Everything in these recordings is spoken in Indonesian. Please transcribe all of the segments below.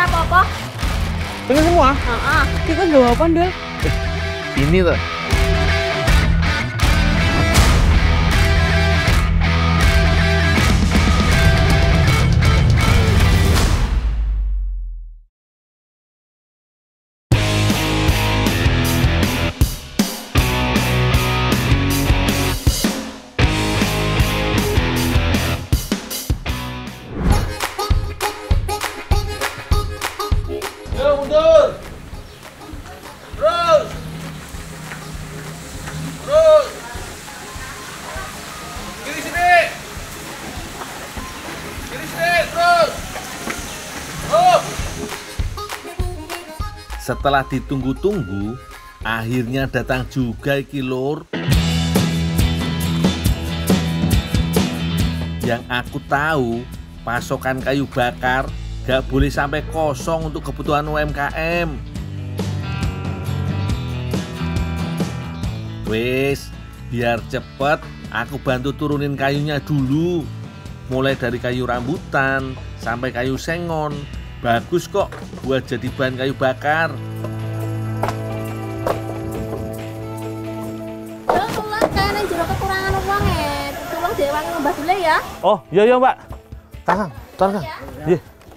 ora apa-apa. Pengen semua? Heeh. Kita nggak apa Dul. Ini tuh. Mundur. Terus. Terus. Kiri sini. Kiri sini, terus. Setelah ditunggu-tunggu, akhirnya datang juga iki lur. Yang aku tahu, pasokan kayu bakar gak boleh sampai kosong untuk kebutuhan UMKM. Wes, biar cepet aku bantu turunin kayunya dulu. Mulai dari kayu rambutan sampai kayu sengon. Bagus kok buat jadi bahan kayu bakar. Yo tulung kene jero kekurangan uang Tulung dewangi Mbah Dule ya. Oh, iya Mbak. Tahan, tahan. Iya.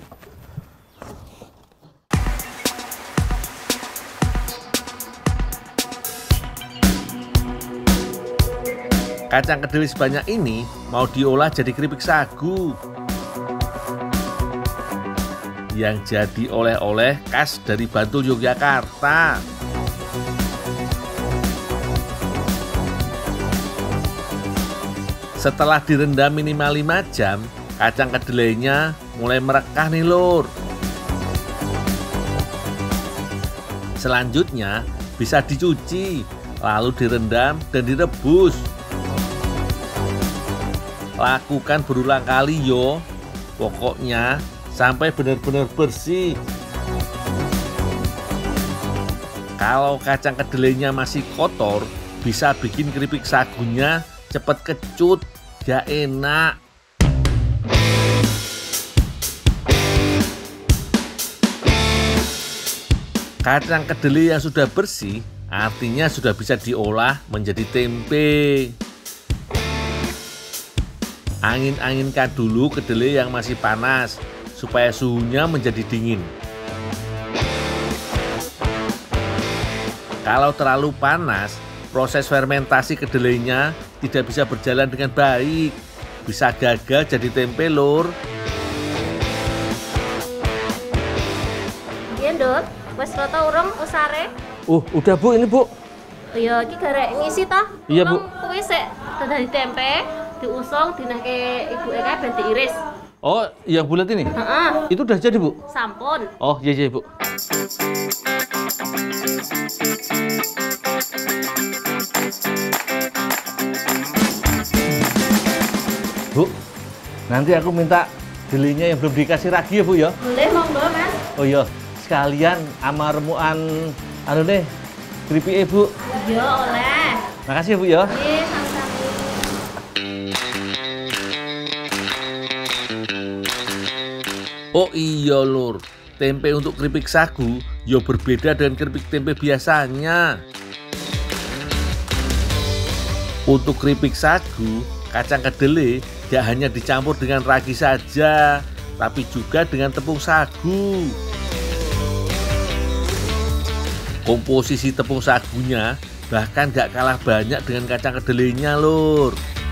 Kacang kedelai sebanyak ini mau diolah jadi keripik sagu yang jadi oleh-oleh khas dari Bantul, Yogyakarta. Setelah direndam minimal 5 jam, kacang kedelainya mulai merekah nih lur. Selanjutnya bisa dicuci, lalu direndam dan direbus. Lakukan berulang kali yo, pokoknya sampai benar-benar bersih. Kalau kacang kedelainya masih kotor, bisa bikin keripik sagunya cepet kecut, gak enak. Kacang kedelai yang sudah bersih artinya sudah bisa diolah menjadi tempe. Angin-anginkan dulu kedelai yang masih panas supaya suhunya menjadi dingin. Kalau terlalu panas, proses fermentasi kedelainya tidak bisa berjalan dengan baik. Bisa gagal jadi tempe lur. Iya, Ndut. Wes foto urung usare. Udah Bu, ini Bu. Ya iki garek ngisi ta? Iya, Bu. Kuwi sik dadi tempe, diusung dinahke ibuke kae ben diiris. Oh, yang bulat ini? Heeh. Itu udah jadi Bu? Sampun. Oh, iya Bu. Bu, nanti aku minta delinya yang belum dikasih ragi ya Bu ya? Boleh monggo Mas. Oh iya, sekalian sama remukan anu nih, keripik Bu. Iya oleh. Makasih ya Bu ya. Nggih, sama-sama. Oh iya lur, tempe untuk keripik sagu yo berbeda dengan keripik tempe biasanya. Untuk keripik sagu, kacang kedelai gak hanya dicampur dengan ragi saja, tapi juga dengan tepung sagu. Komposisi tepung sagunya bahkan gak kalah banyak dengan kacang kedelainya lur.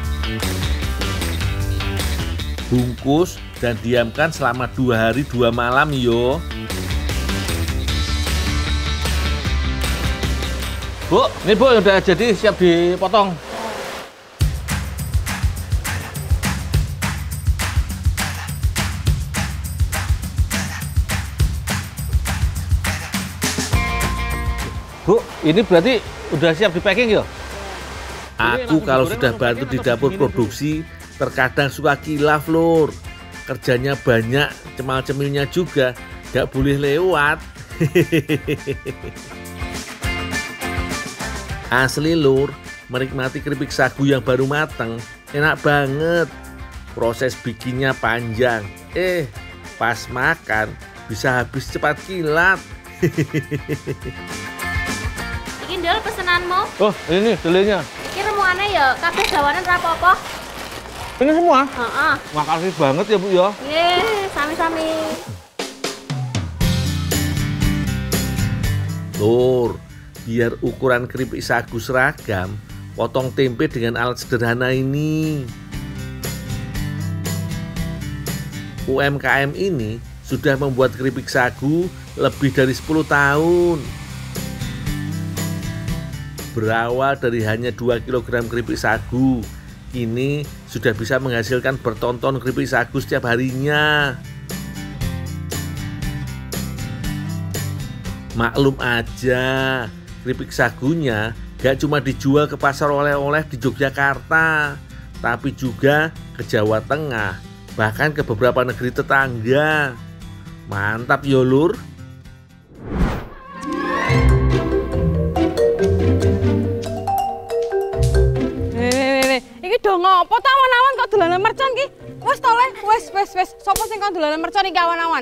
Bungkus dan diamkan selama 2 hari 2 malam yo. Bu, ini Bu udah jadi siap dipotong. Bu, ini berarti udah siap di packing ya? Aku kalau sudah bantu di dapur produksi, terkadang suka kilaf lur. Kerjanya banyak, cemal-cemilnya juga, gak boleh lewat. Asli lur, menikmati keripik sagu yang baru mateng, enak banget. Proses bikinnya panjang, pas makan bisa habis cepat kilat. Iki Ndul pesenanmu. Oh, ini delinya. Iki remukane ya kabeh dawanan ra apa-apa. Ini semua? Heeh. Makasih banget ya Bu ya. Nggih, sami-sami. Lur, biar ukuran keripik sagu seragam, potong tempe dengan alat sederhana ini. UMKM ini sudah membuat keripik sagu lebih dari 10 tahun. Berawal dari hanya 2 kg keripik sagu, kini sudah bisa menghasilkan bertonton keripik sagu setiap harinya. Maklum aja, keripik sagunya gak cuma dijual ke pasar oleh-oleh di Yogyakarta, tapi juga ke Jawa Tengah, bahkan ke beberapa negeri tetangga. Mantap yo Lur. Iki do ngopo ta awan-awan kok dolanan mercon ki? Wes to Le, wes. Sopo sing kon dolanan mercon iki awan-awan?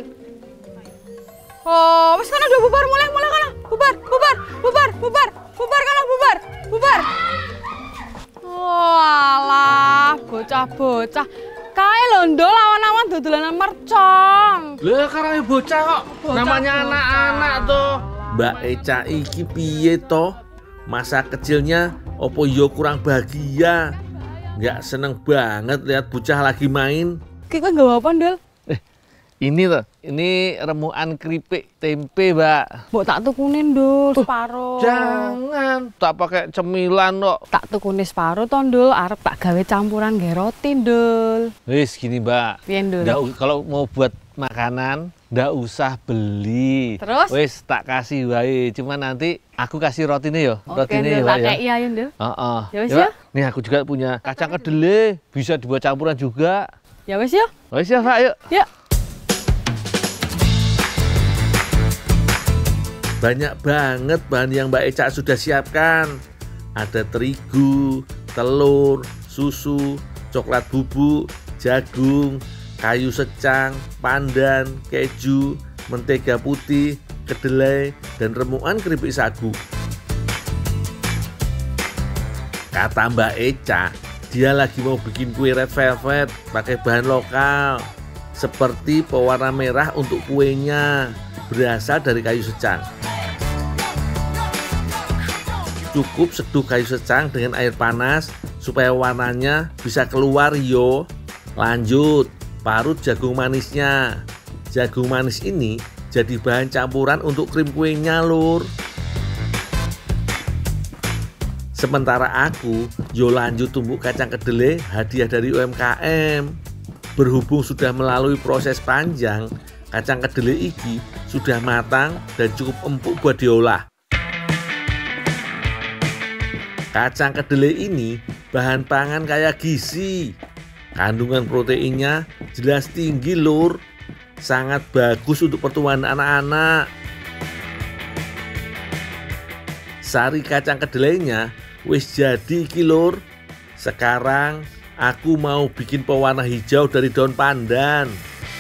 Oh, wis kono udah bubar mulai kono. Bubar kono, bubar. Oh, alah, bocah-bocah. Kae lho ndol awan-awan dolanan mercon. Lah karane bocah kok. Namanya anak-anak toh. Mbak Eca iki piye toh? Masa kecilnya opo yo kurang bahagia. Nggak seneng banget lihat bocah lagi main. Ki kowe nggawa apa, Ndol? Ini loh, ini remukan keripik tempe, Mbak. Mbok tak tukune, Ndul, separo. Jangan, tak pakai cemilan kok. Tak tukune separo to, Ndul, arep tak gawe campuran nggae roti, Ndul. Wis gini, Mbak. Piye, Ndul? Kalau mau buat makanan, ndak usah beli. Terus? Wis tak kasih wae, cuma nanti aku kasih rotine yo. Oke, Rotine Ndul, Mbak ya. tak iya ya, Ndul. Heeh. Ya wis Ya, Mbak. ya. Nih aku juga punya kacang kedelai, bisa dibuat campuran juga. Ya wis ya. Wis ya, Pak, yuk. Yuk. Banyak banget bahan yang Mbak Eca sudah siapkan. Ada terigu, telur, susu, coklat bubuk, jagung, kayu secang, pandan, keju, mentega putih, kedelai, dan remukan keripik sagu. Kata Mbak Eca, dia lagi mau bikin kue red velvet pakai bahan lokal. Seperti pewarna merah untuk kuenya, berasal dari kayu secang. Cukup seduh kayu secang dengan air panas supaya warnanya bisa keluar yo. Lanjut, parut jagung manisnya. Jagung manis ini jadi bahan campuran untuk krim kuenya, Lur. Sementara aku, yo lanjut tumbuk kacang kedelai hadiah dari UMKM. Berhubung sudah melalui proses panjang, kacang kedelai iki sudah matang dan cukup empuk buat diolah. Kacang kedelai ini bahan pangan kaya gizi. Kandungan proteinnya jelas tinggi, Lur. Sangat bagus untuk pertumbuhan anak-anak. Sari kacang kedelainya wis jadi iki, Lur. Sekarang aku mau bikin pewarna hijau dari daun pandan.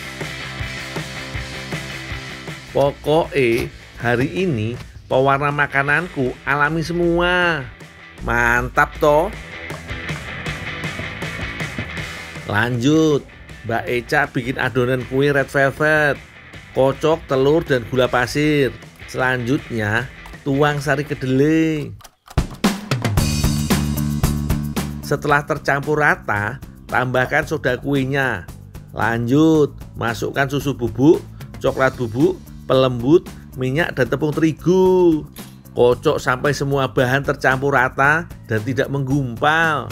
Pokoknya hari ini pewarna makananku alami semua. Mantap toh. Lanjut, Mbak Eca bikin adonan kue red velvet. Kocok telur dan gula pasir. Selanjutnya tuang sari kedelai. Setelah tercampur rata, tambahkan soda kuenya. Lanjut, masukkan susu bubuk, coklat bubuk, pelembut, minyak dan tepung terigu. Kocok sampai semua bahan tercampur rata dan tidak menggumpal.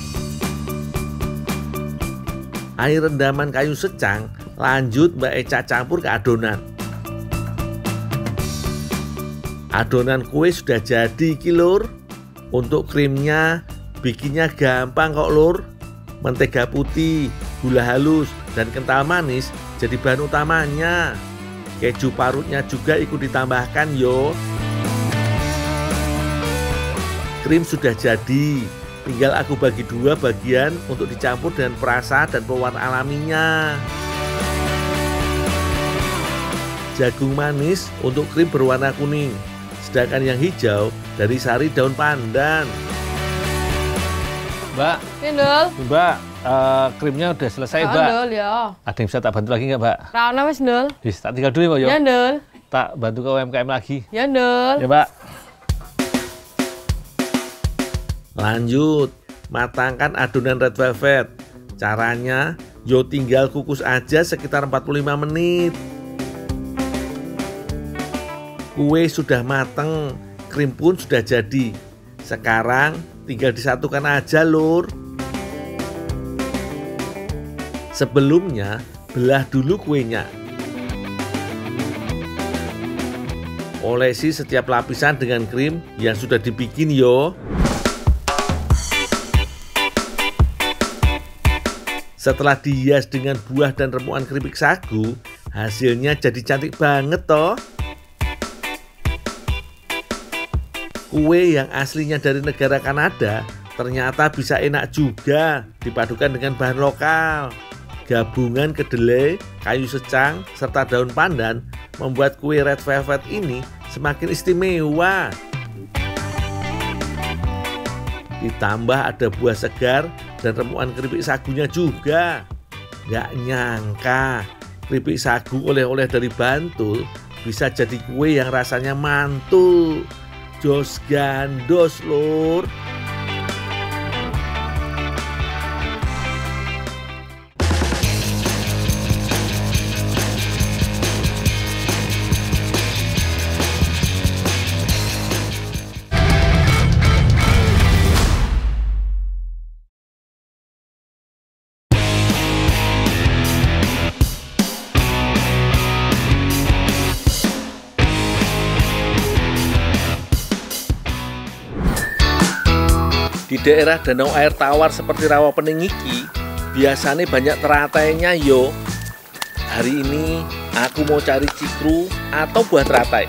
Air rendaman kayu secang, lanjut Mbak Eca campur ke adonan. Adonan kue sudah jadi iki, Lur. Untuk krimnya bikinnya gampang kok, Lur. Mentega putih, gula halus, dan kental manis jadi bahan utamanya. Keju parutnya juga ikut ditambahkan yo. Krim sudah jadi, tinggal aku bagi dua bagian untuk dicampur dengan perasa dan pewarna alaminya. jagung manis untuk krim berwarna kuning. Sedangkan yang hijau dari sari daun pandan. Mbak, Ndul. Mbak, krimnya udah selesai, Mbak. Ndul ya. Ada yang bisa tak bantu lagi nggak, Mbak? Rana wis, Ndul. Wis, tak tinggal dulu ya, Ya, Ndul. Tak bantu ke UMKM lagi. Ya, Ndul. Ya, Mbak. Lanjut, matangkan adonan red velvet. Caranya, yo tinggal kukus aja sekitar 45 menit. Kue sudah mateng, krim pun sudah jadi. Sekarang tinggal disatukan aja, Lur. Sebelumnya, belah dulu kuenya. Olesi setiap lapisan dengan krim yang sudah dibikin yo. Setelah dihias dengan buah dan remukan keripik sagu, hasilnya jadi cantik banget toh. Kue yang aslinya dari negara Kanada ternyata bisa enak juga dipadukan dengan bahan lokal. Gabungan kedelai, kayu secang, serta daun pandan membuat kue red velvet ini semakin istimewa. Ditambah ada buah segar dan remukan keripik sagunya juga. Gak nyangka keripik sagu oleh-oleh dari Bantul bisa jadi kue yang rasanya mantul. Jos gandos, Lur. Di daerah danau air tawar seperti Rawapening iki, biasanya banyak teratainya yo. Hari ini aku mau cari cikru atau buah teratai.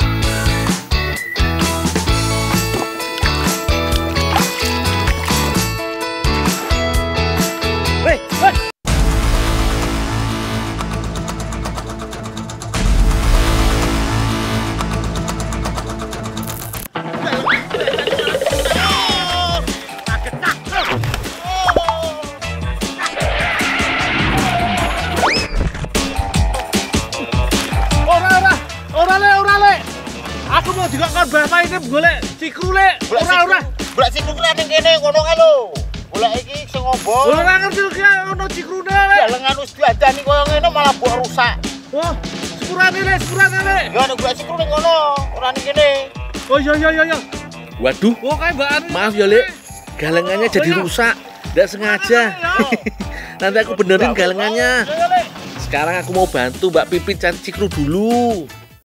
Aku mau juga kan bapak ini golek cikru le. Ora. Golek cikru ning kene ngono kae lho. Golek iki sing ngombo. Ora ngerti ki ono cikrune le. Lengan wis diadani koyo ngene malah mbok rusak. Wah, sepurane le. Ya nek golek cikru ning ngono, ora ning kene. Oh iya. Waduh. Oh kae Mbak Ani. Maaf ya, Le. Galengannya jadi rusak. Nggak sengaja. Nanti aku benerin galengannya. Sekarang aku mau bantu Mbak Pipit cari cikru dulu.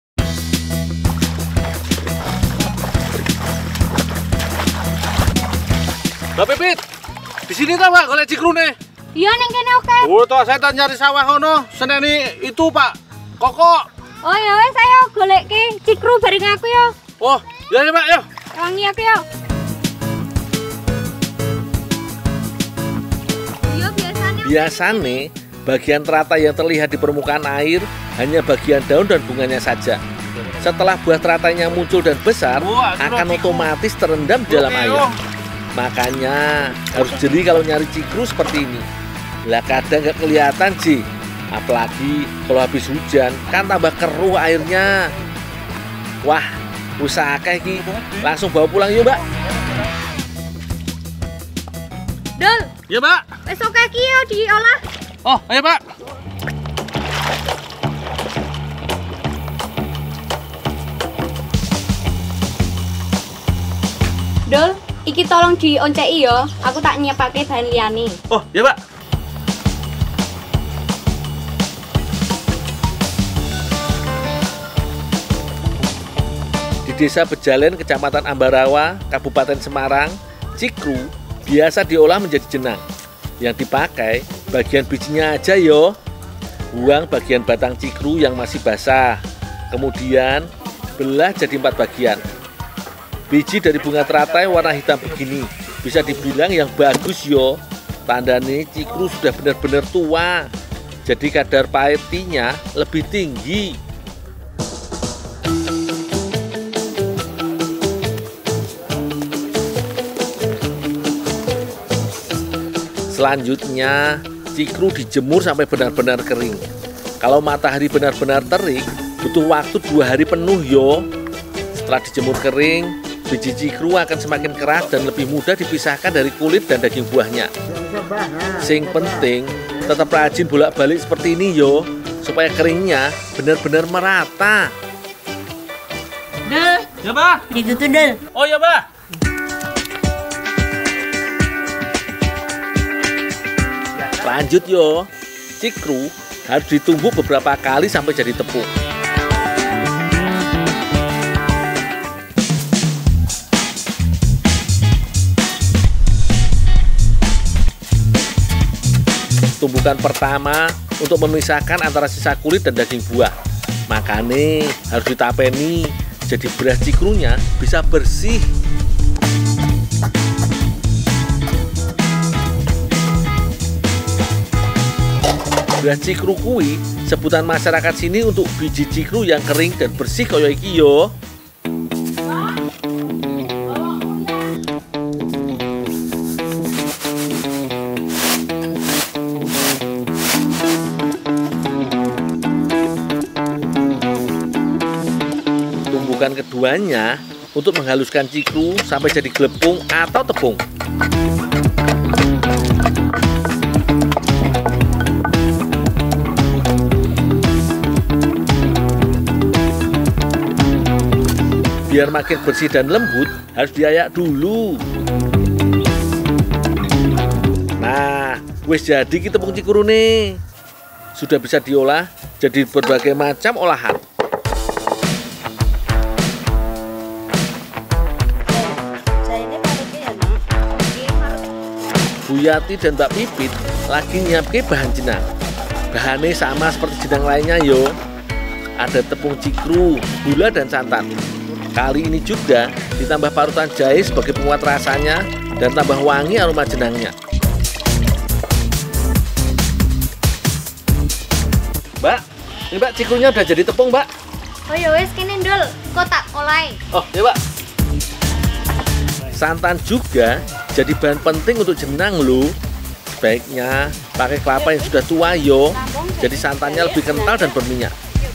Mbak Pipit, di sini toh Mbak golek cikrune? Iya ning kene oke. Oh, toh saya tak nyari sawah kono. Seneni itu, Pak. Koko. Oh ya wis ayo goleki cikru bareng aku ya. Oh, ya Pak, yo. Wangi aku ya. Iya Biasanya bagian teratai yang terlihat di permukaan air hanya bagian daun dan bunganya saja. Setelah buah teratainya muncul dan besar, akan otomatis terendam di dalam air. Makanya harus jeli kalau nyari cikru seperti ini. Lah kadang nggak kelihatan sih. Apalagi kalau habis hujan kan tambah keruh airnya. Wah, usaha kayak langsung bawa pulang yuk Mbak. Dul. Ya Mbak. Wis oke iki yo diolah. Oh, ayo Pak. Dul, iki tolong dionceki yo. Aku tak nyiapake bahan liyane. Oh, ya Pak. Di Desa Bejalen, Kecamatan Ambarawa, Kabupaten Semarang, cikru biasa diolah menjadi jenang. Yang dipakai bagian bijinya aja yo. Buang bagian batang cikru yang masih basah. Kemudian belah jadi 4 bagian. Biji dari bunga teratai warna hitam begini bisa dibilang yang bagus yo. Tandanya cikru sudah benar-benar tua. Jadi kadar pahitnya lebih tinggi. Selanjutnya, cikru dijemur sampai benar-benar kering. Kalau matahari benar-benar terik, butuh waktu 2 hari penuh yo. Setelah dijemur kering, biji cikru akan semakin keras dan lebih mudah dipisahkan dari kulit dan daging buahnya. Sing penting, tetap rajin bolak-balik seperti ini yo, supaya keringnya benar-benar merata. Del, Ya, Pak. gitu tuh Del. Oh ya, Pak. Lanjut yo, cikru harus ditumbuk beberapa kali sampai jadi tepung. Tumbukan pertama untuk memisahkan antara sisa kulit dan daging buah. Makanya harus ditapeni, jadi beras cikrunya bisa bersih. Beras cikru kuwi sebutan masyarakat sini untuk biji cikru yang kering dan bersih kaya iki yo. Tumbukan keduanya untuk menghaluskan cikru sampai jadi gelepung atau tepung. Biar makin bersih dan lembut, harus diayak dulu. Nah, wis jadi ki tepung cikru nih. Sudah bisa diolah jadi berbagai macam olahan. Bu Yati dan Mbak Pipit lagi nyiapke bahan jenang. Bahannya sama seperti jenang lainnya yo. Ada tepung cikru, gula dan santan. Kali ini juga ditambah parutan jahe sebagai penguat rasanya dan tambah wangi aroma jenangnya. Mbak, ini Mbak cikrunya udah jadi tepung, Mbak. Oh ya wes kene Dul, kok tak oleh. Oh, ya, Mbak. Santan juga jadi bahan penting untuk jenang loh. Sebaiknya pakai kelapa yang sudah tua yo. Jadi santannya lebih kental dan berminyak.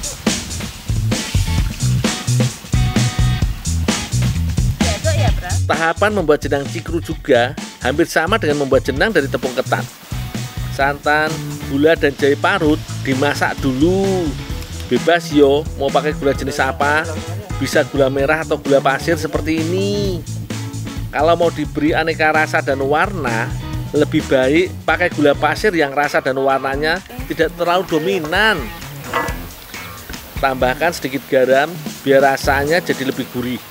Tahapan membuat jenang cikru juga hampir sama dengan membuat jenang dari tepung ketan. Santan, gula, dan jahe parut dimasak dulu. Bebas yo, mau pakai gula jenis apa, bisa gula merah atau gula pasir seperti ini. Kalau mau diberi aneka rasa dan warna, lebih baik pakai gula pasir yang rasa dan warnanya tidak terlalu dominan. Tambahkan sedikit garam biar rasanya jadi lebih gurih.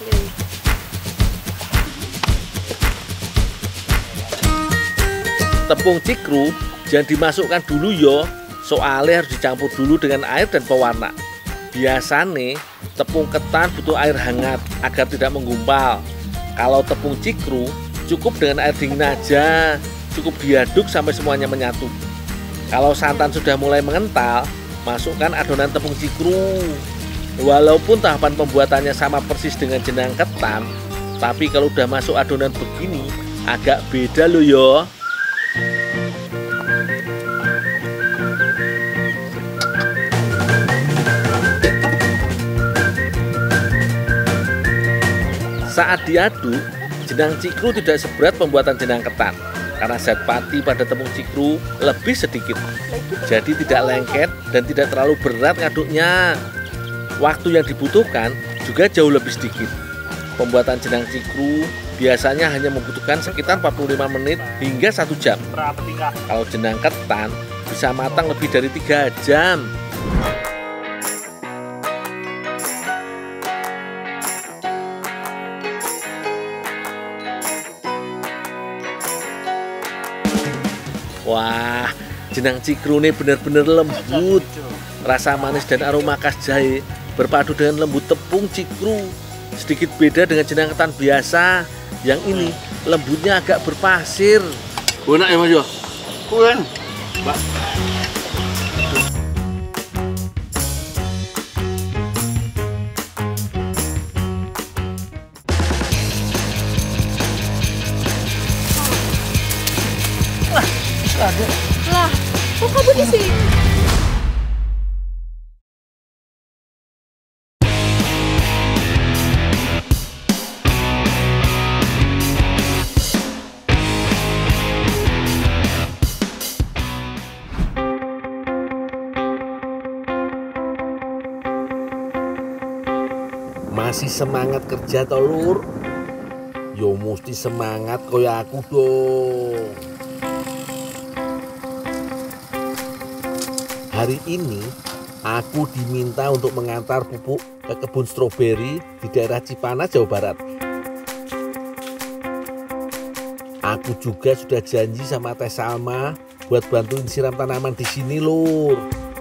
Tepung cikru jangan dimasukkan dulu yo, soalnya harus dicampur dulu dengan air dan pewarna. Biasanya tepung ketan butuh air hangat agar tidak menggumpal. Kalau tepung cikru cukup dengan air dingin aja, cukup diaduk sampai semuanya menyatu. Kalau santan sudah mulai mengental, masukkan adonan tepung cikru. Walaupun tahapan pembuatannya sama persis dengan jenang ketan, tapi kalau udah masuk adonan begini agak beda loh yo. Saat diaduk, jenang cikru tidak seberat pembuatan jenang ketan karena zat pati pada tepung cikru lebih sedikit. Jadi tidak lengket dan tidak terlalu berat ngaduknya. Waktu yang dibutuhkan juga jauh lebih sedikit. Pembuatan jenang cikru biasanya hanya membutuhkan sekitar 45 menit hingga 1 jam. Kalau jenang ketan bisa matang lebih dari 3 jam. Wah, jenang cikru ini benar-benar lembut. Rasa manis dan aroma khas jahe berpadu dengan lembut tepung cikru. Sedikit beda dengan jenang ketan biasa. Yang ini lembutnya agak berpasir. Enak ya Mas yo. Kulen. Mbak. Lah, kok kamu di sini? Masih semangat kerja toh Lur? Yo mesti semangat koyo aku dong. Hari ini aku diminta untuk mengantar pupuk ke kebun stroberi di daerah Cipanas, Jawa Barat. Aku juga sudah janji sama Teh Salma buat bantuin siram tanaman di sini, Lur.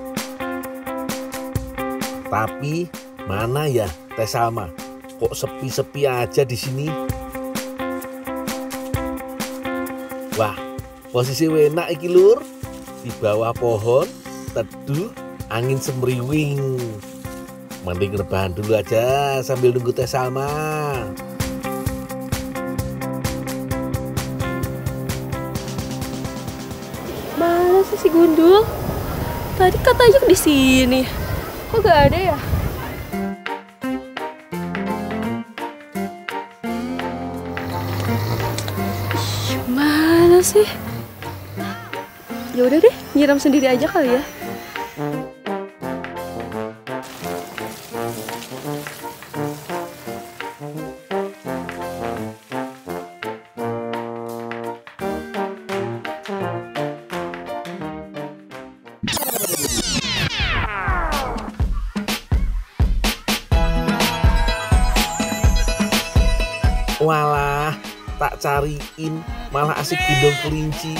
Tapi mana ya Teh Salma? Kok sepi-sepi aja di sini? Wah, posisi enak iki Lur. Di bawah pohon, teduh, angin semriwing. Mending rebahan dulu aja sambil nunggu Teh Salma. Mana sih si Gundul? Tadi katanya di sini. Kok gak ada ya? Ih, mana sih? Ya udah deh, nyiram sendiri aja kali ya. Walah, tak cariin malah asik gendong kelinci.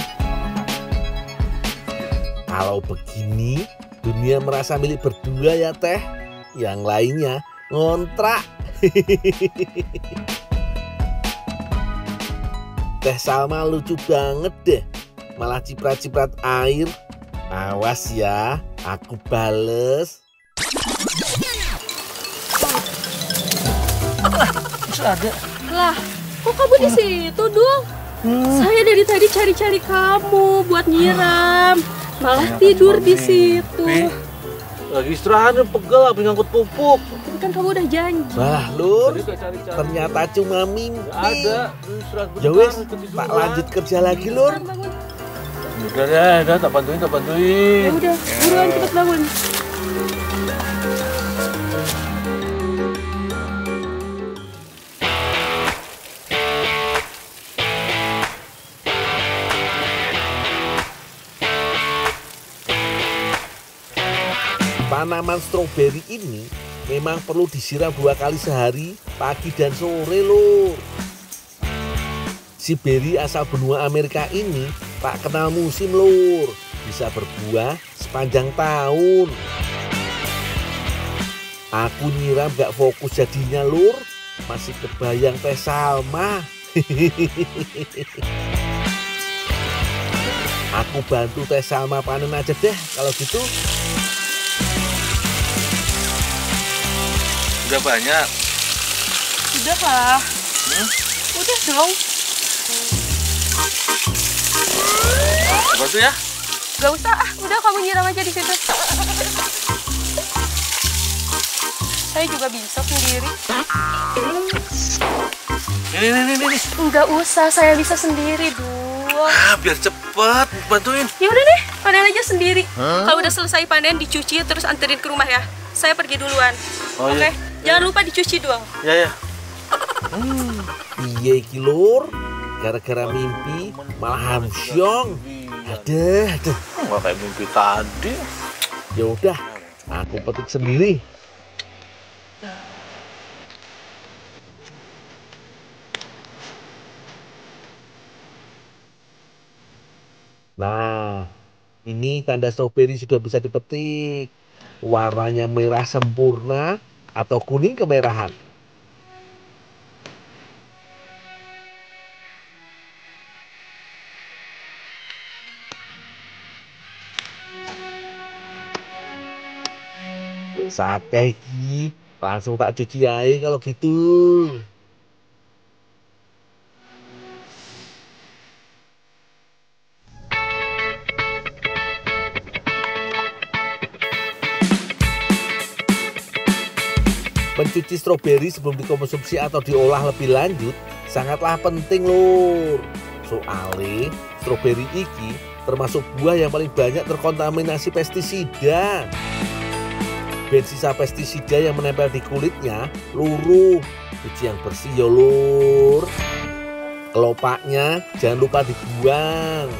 Kalau begini, dunia merasa milik berdua ya Teh. Yang lainnya ngontrak. Teh Salma lucu banget deh. Malah ciprat-ciprat air. Awas ya, aku bales. Ada. Lah, kok kamu di situ, Dul? Saya dari tadi cari-cari kamu buat nyiram. Malah tidur di situ. Lagi istirahat pegel habis ngangkut pupuk. Tapi kan kamu udah janji. Bah Lur, Tadi kayak cari-cari. ternyata cuma mimpi. Ada. Istirahat Ya bentar, wis, ketiduran. tak lanjut kerja lagi Lur. Bangun. Udah deh, udah tak bantuin, tak Ya bantuin. udah, buruan cepet bangun. Tanaman stroberi ini memang perlu disiram 2 kali sehari, pagi dan sore Lur. Si beri asal benua Amerika ini tak kenal musim Lur, bisa berbuah sepanjang tahun. Aku nyiram gak fokus jadinya Lur, masih kebayang Teh Salma. Aku bantu Teh Salma panen aja deh kalau gitu. Udah banyak. Udah lah. Udah dong. Bantu ya. Gak usah, udah kamu nyiram aja di situ. Saya juga bisa sendiri. Ini. Enggak usah, saya bisa sendiri, Dul. Biar cepet bantuin. Ya udah deh, panen aja sendiri. Kalau udah selesai panen, dicuci terus anterin ke rumah ya. Saya pergi duluan. Oh, Oke, iya. jangan lupa dicuci doang. Ya. Iya iki Lur, gara-gara mimpi malah hamsyong. Aduh. Nggak kayak mimpi tadi. Ya udah, aku petik sendiri. Nah, ini tanda stroberi sudah bisa dipetik. Warnanya merah sempurna atau kuning kemerahan. Sate iki langsung tak cuci aja kalau gitu. Mencuci stroberi sebelum dikonsumsi atau diolah lebih lanjut sangatlah penting lur. Soalnya stroberi iki termasuk buah yang paling banyak terkontaminasi pestisida. Ben sisa pestisida yang menempel di kulitnya luruh. Cuci yang bersih ya lur. Kelopaknya jangan lupa dibuang.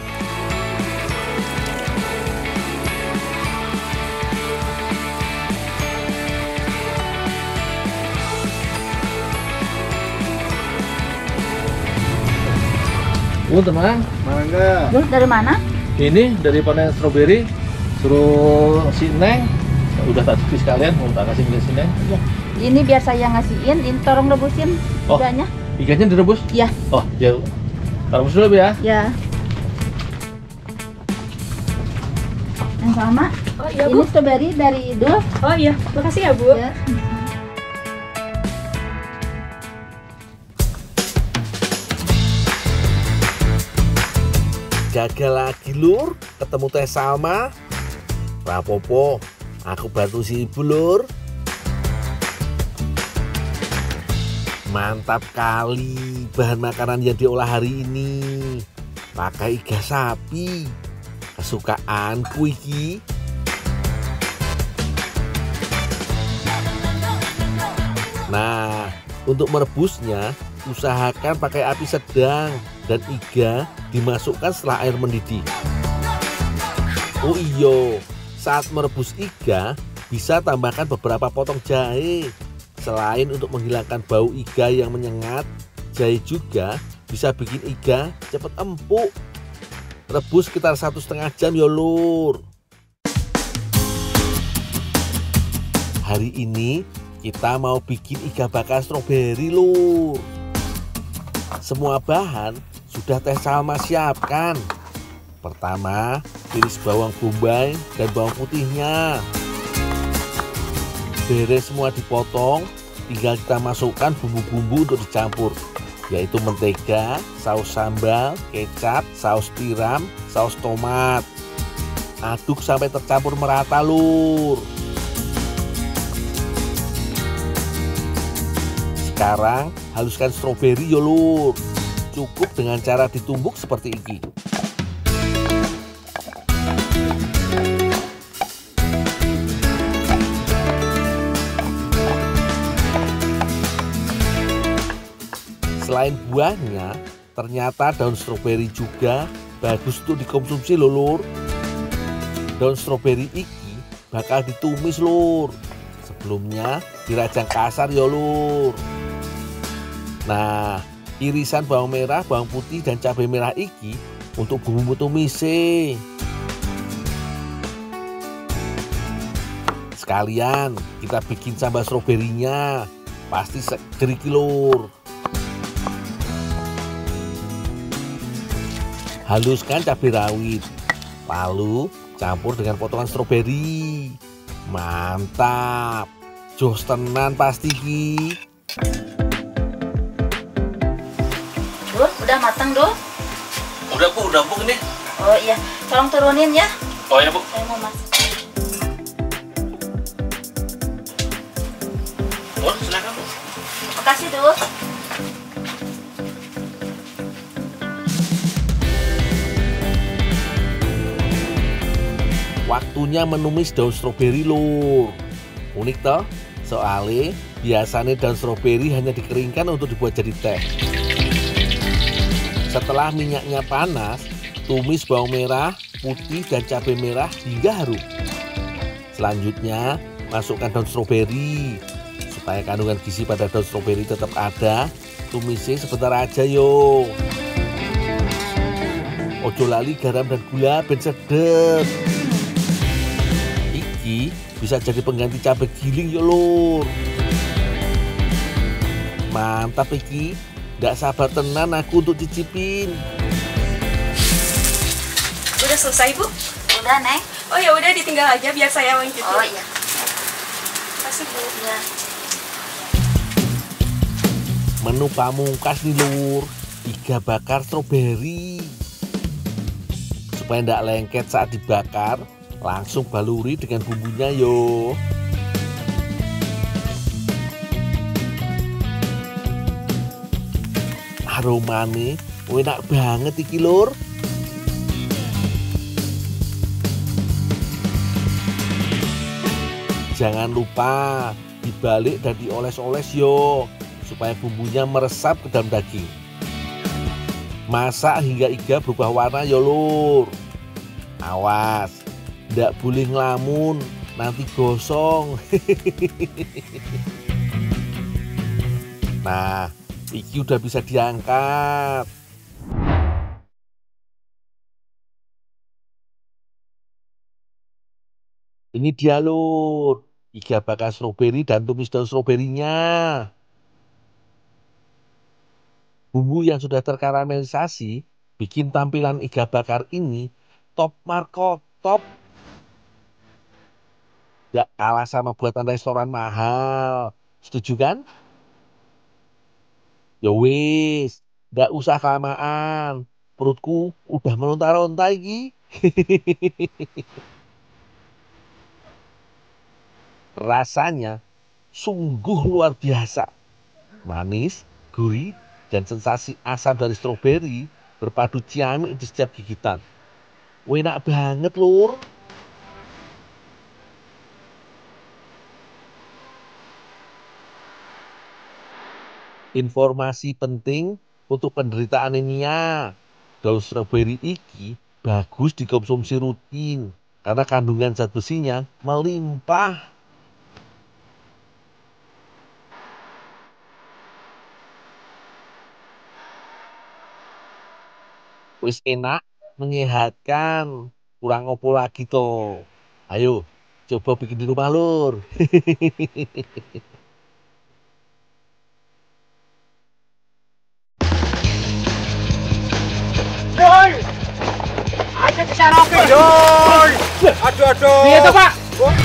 Teman, Mangga. Duh, dari mana? ini dari panen stroberi, suruh si Neng, udah tak cuci sekalian, mau tak kasih ke si Neng. Iya. Ini biar saya ngasihin, ini tolong rebusin Oh. iganya. Ikannya direbus? Iya. Oh, ya. Rebus dulu ya. Ya. Yang sama. Oh iya Ini Bu. stroberi dari Idul. Oh iya, makasih ya Bu. Ya. Gagal lagi lur, ketemu Teh Salma. Rapopo, aku bantu si ibu lur. Mantap kali bahan makanan yang diolah hari ini. Pakai iga sapi, kesukaanku iki. Nah, untuk merebusnya usahakan pakai api sedang dan iga dimasukkan setelah air mendidih. Oh iya, saat merebus iga bisa tambahkan beberapa potong jahe. Selain untuk menghilangkan bau iga yang menyengat, jahe juga bisa bikin iga cepat empuk. Rebus sekitar 1,5 jam ya lur. Hari ini kita mau bikin iga bakar stroberi lur. Semua bahan sudah Teh Salma siapkan. Pertama, iris bawang bombay dan bawang putihnya. Beres semua dipotong, tinggal kita masukkan bumbu-bumbu untuk dicampur, yaitu mentega, saus sambal, kecap, saus tiram, saus tomat. Aduk sampai tercampur merata lur. Sekarang haluskan stroberi ya lur. Cukup dengan cara ditumbuk seperti ini. Selain buahnya, ternyata daun stroberi juga bagus untuk dikonsumsi lho lur. Daun stroberi iki bakal ditumis lur. Sebelumnya dirajang kasar ya lur. Nah, irisan bawang merah, bawang putih, dan cabai merah iki untuk bumbu tumise. Sekalian kita bikin sambal stroberinya, pasti seger iki lur. Haluskan cabai rawit, lalu campur dengan potongan stroberi. Mantap, jos tenan pasti ki. Dul, udah matang Dul? Udah Bu ini. Oh iya, tolong turunin ya. Oh ya Bu. Saya mau masak. Oh, silakan Bu. Makasih Dul. Waktunya menumis daun stroberi lur. Unik toh? Soalnya biasanya daun stroberi hanya dikeringkan untuk dibuat jadi teh. Setelah minyaknya panas, tumis bawang merah, putih, dan cabai merah hingga harum. Selanjutnya, masukkan daun stroberi. Supaya kandungan gizi pada daun stroberi tetap ada, tumisnya sebentar aja yo. Ojo lali garam dan gula ben sedep. Iki bisa jadi pengganti cabai giling yo lur. Mantap iki. Nggak sabar tenan aku untuk cicipin. Udah selesai Bu? Udah, Neng. Oh ya udah ditinggal aja biar saya yang cuci. Oh iya. Makasih Bu. Ya. Menu pamungkas nih lur, iga bakar stroberi. Supaya nggak lengket saat dibakar, langsung baluri dengan bumbunya yo. aromane enak banget iki lur. Jangan lupa dibalik dan dioles-oles yo, supaya bumbunya meresap ke dalam daging. Masak hingga iga berubah warna yo lur. Awas, ndak boleh ngelamun, nanti gosong. Nah, iki udah bisa diangkat. Ini dia lur, iga bakar stroberi dan tumis daun stroberinya. Bumbu yang sudah terkaramelisasi bikin tampilan iga bakar ini top marko top. Gak kalah sama buatan restoran mahal. Setuju kan? Ya wis, gak usah kelamaan. Perutku udah meronta-ronta iki. Rasanya sungguh luar biasa. Manis, gurih, dan sensasi asam dari stroberi berpadu ciamik di setiap gigitan. Enak banget lur. Informasi penting untuk penderita anemia. Daun stroberi iki bagus dikonsumsi rutin karena kandungan zat besinya melimpah. Wis enak, menyehatkan, kurang opo lagi toh. Ayo, coba bikin di rumah lur. Dol! Aja disaroke, Dol! Aduh. Piye to, Pak?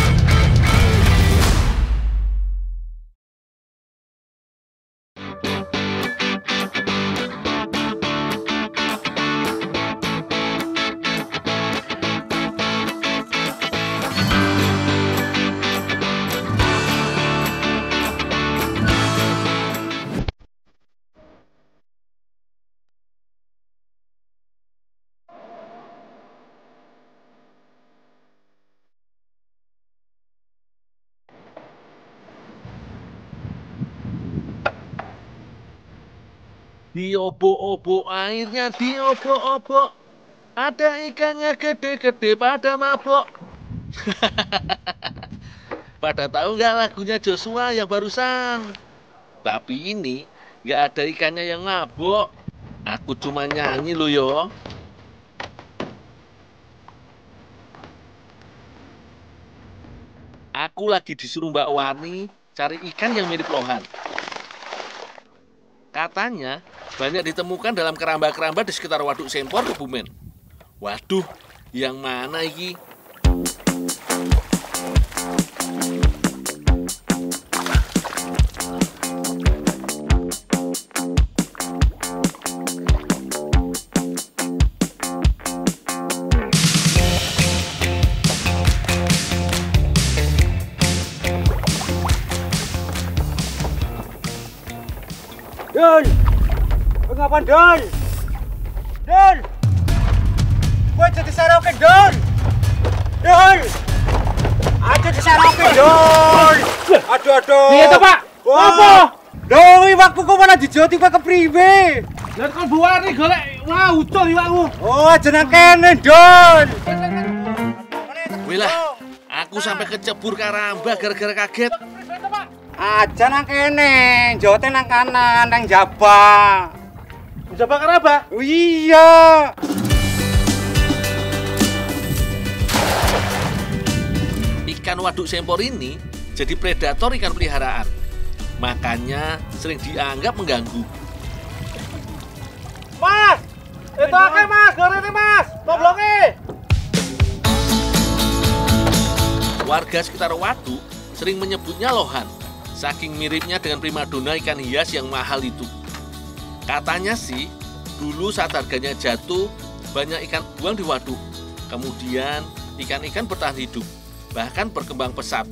Diobok-obok airnya, diobok-obok. Ada ikannya gede-gede pada mabok. Pada tahu nggak lagunya Joshua yang barusan? Tapi ini nggak ada ikannya yang mabok. Aku cuma nyanyi lo yo. Aku lagi disuruh Mbak Wani cari ikan yang mirip lohan. Katanya banyak ditemukan dalam keramba-keramba di sekitar Waduk Sempor, Kebumen. Waduh, yang mana iki? Dol! Ngapain, Dol? Dol! Gue jadi saroke, Dol! Dol! Aja disaroke, Dol! Aduh. Piye to, Pak? Apa? Dol, iwakku kok malah dijoti kowe kepriwe? Lah kon buari golek wah ucul iwakmu. Oh, aja nang kene, Dol! Wilah, aku sampai kecebur karamba gara-gara kaget. Aja nang kene, jote nang kanan, nang jaba. Jaba karaba? Oh, iya. Ikan waduk Sempor ini jadi predator ikan peliharaan. Makanya sering dianggap mengganggu. Mas! Itu akeh, Mas. Gorene, Mas. Toblonge. Warga sekitar waduk sering menyebutnya lohan. Saking miripnya dengan primadona ikan hias yang mahal itu. Katanya sih, dulu saat harganya jatuh, banyak ikan buang di waduk. Kemudian, ikan-ikan bertahan hidup, bahkan berkembang pesat.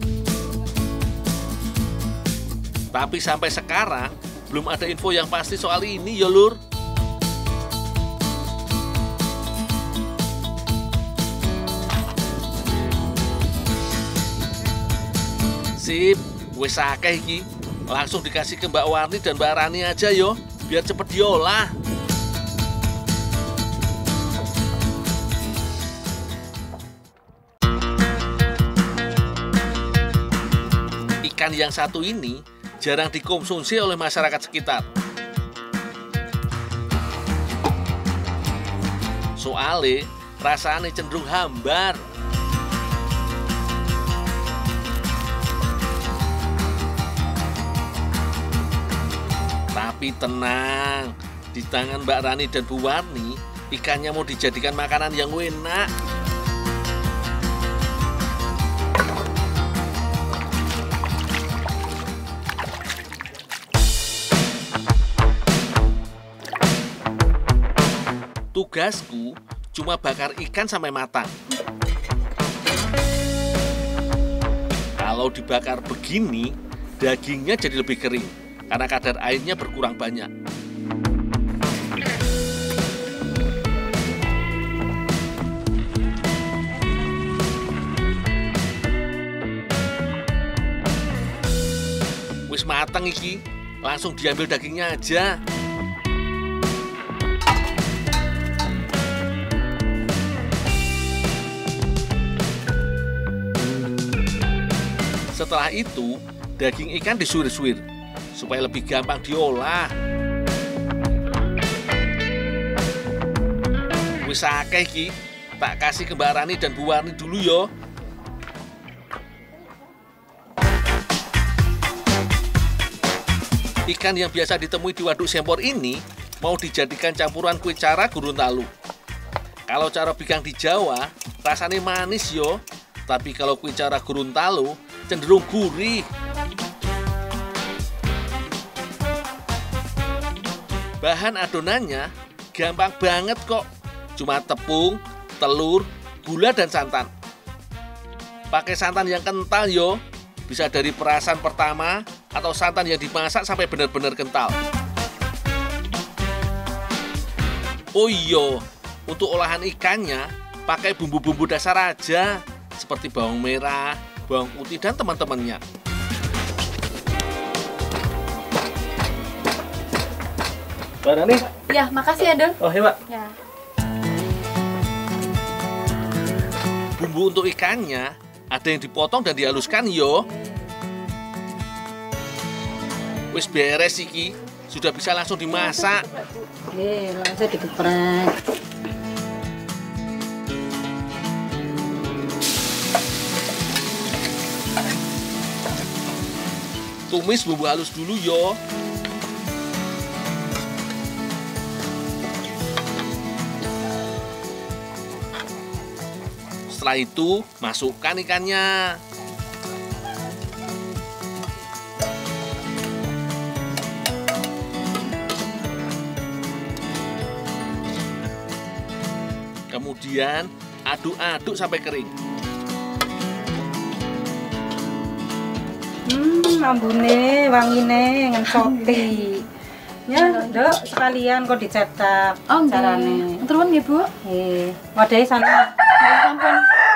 Tapi sampai sekarang, belum ada info yang pasti soal ini ya lur. Sip, wis akeh iki. Langsung dikasih ke Mbak Warni dan Mbak Rani aja yo, biar cepet diolah. Ikan yang satu ini jarang dikonsumsi oleh masyarakat sekitar. Soalnya rasanya cenderung hambar. Tapi tenang, di tangan Mbak Rani dan Bu Warni, ikannya mau dijadikan makanan yang enak. Tugasku cuma bakar ikan sampai matang. Kalau dibakar begini, dagingnya jadi lebih kering karena kadar airnya berkurang banyak. Wis matang iki, langsung diambil dagingnya aja. Setelah itu, daging ikan disuir-suir supaya lebih gampang diolah. Wis akeh iki, tak kasih ke Mbak Rani dan Bu Warni dulu yo. Ikan yang biasa ditemui di waduk Sempor ini mau dijadikan campuran kue cara Gorontalo. Kalau cara bigang di Jawa, rasanya manis yo. Tapi kalau kue cara Gorontalo cenderung gurih. Bahan adonannya gampang banget kok. Cuma tepung, telur, gula, dan santan. Pakai santan yang kental yo. Bisa dari perasan pertama atau santan yang dimasak sampai benar-benar kental. Oh iya, untuk olahan ikannya pakai bumbu-bumbu dasar aja. Seperti bawang merah, bawang putih, dan teman-temannya. Mbak Rani? Ya, makasih ya, Dul. Oh, iya, Mbak. Ya. Bumbu untuk ikannya ada yang dipotong dan dihaluskan yo. Wis beres iki, sudah bisa langsung dimasak. Langsung digeprek. Tumis bumbu halus dulu yo. Setelah itu, masukkan ikannya. Kemudian, aduk-aduk sampai kering. Ambune, wangine, ngencoti. Ya, Dok, sekalian kok dicetak carane. Turun ya, Bu. Wadah sana. Ampun.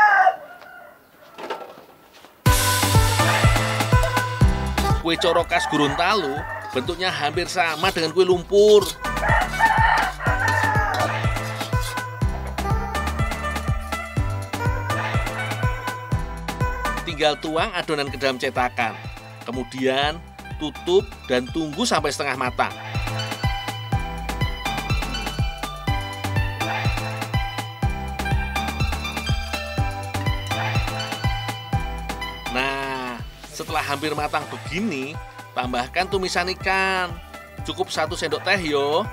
Kue coro khas Gorontalo bentuknya hampir sama dengan kue lumpur. Tinggal tuang adonan ke dalam cetakan. Kemudian tutup dan tunggu sampai setengah matang. Nah, setelah hampir matang begini, tambahkan tumisan ikan. Cukup 1 sendok teh yo.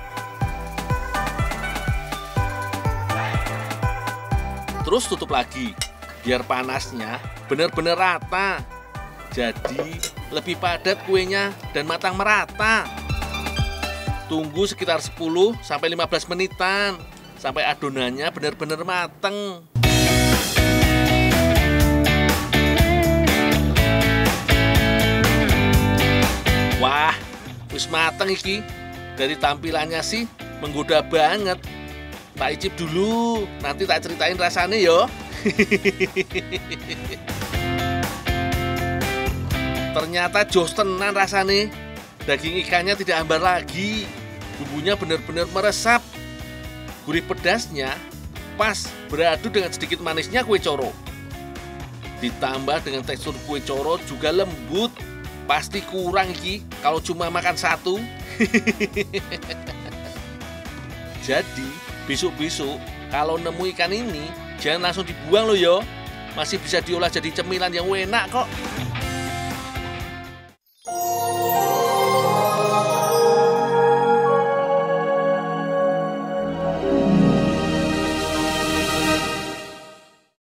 Terus tutup lagi, biar panasnya benar-benar rata. Jadi lebih padat kuenya dan matang merata. Tunggu sekitar 10-15 menitan sampai adonannya benar-benar mateng. Wah, wis mateng iki. Dari tampilannya sih menggoda banget. Tak icip dulu, nanti tak ceritain rasanya yo. Ternyata jos tenan rasane. Daging ikannya tidak hambar lagi. Bumbunya benar-benar meresap. Gurih pedasnya pas beradu dengan sedikit manisnya kue coro. Ditambah dengan tekstur kue coro juga lembut. Pasti kurang iki kalau cuma makan satu. Jadi besok-besok kalau nemu ikan ini jangan langsung dibuang loh yo. Masih bisa diolah jadi cemilan yang enak kok.